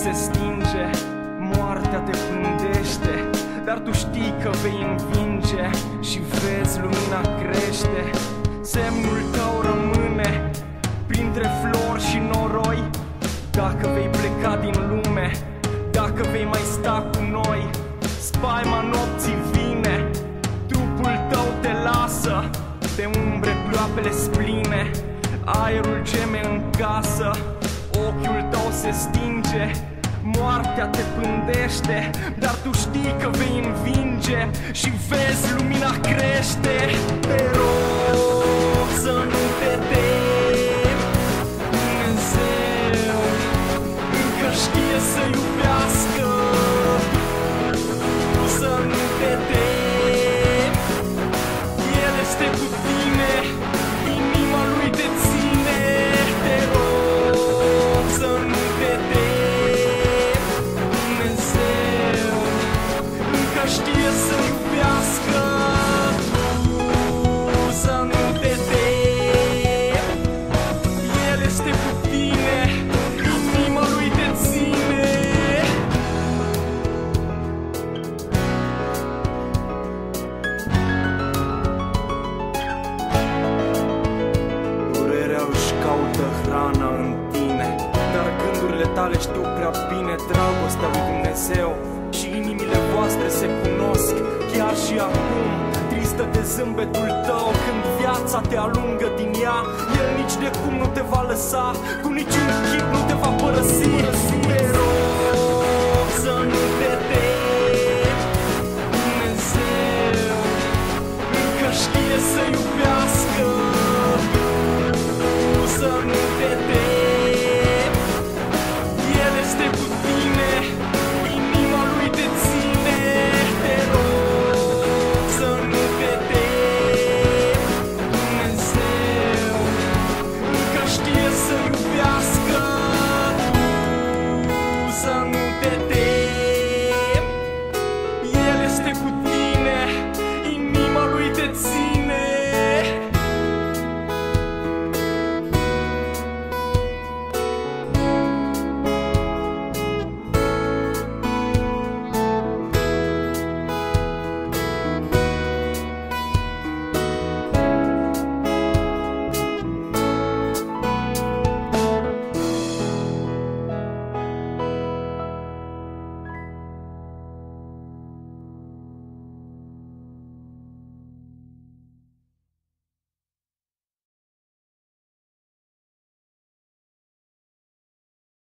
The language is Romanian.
se stinge, moartea te pândește, dar tu știi că vei învinge și vezi lumina crește. Semnul tău rămâne printre flori și noroi. Dacă vei pleca din lume, dacă vei mai sta cu noi, spaima nopții vine, trupul tău te lasă, de umbre ploapele spline, aerul geme în casă, ochiul tău se stinge, moartea te pândește, dar tu știi că vei învinge și vezi lumina crește. Te rog să nu te temi, Dumnezeu încă știe să iubească. Să nu te temi, El este cu tine, inima Lui te ține. Te rog să nu te temi, Dumnezeu încă știe să iubească. Să nu te temi, El este cu tine, inima Lui te ține. Durerea își caută hrana în tine, dar gândurile tale știu prea bine dragostea lui Dumnezeu. Și inimile voastre se cunosc chiar și acum. Tristă de zâmbetul tău când viața te alungă din ea. El nici de cum nu te va lăsa, cu niciun chip nu te va părăsi.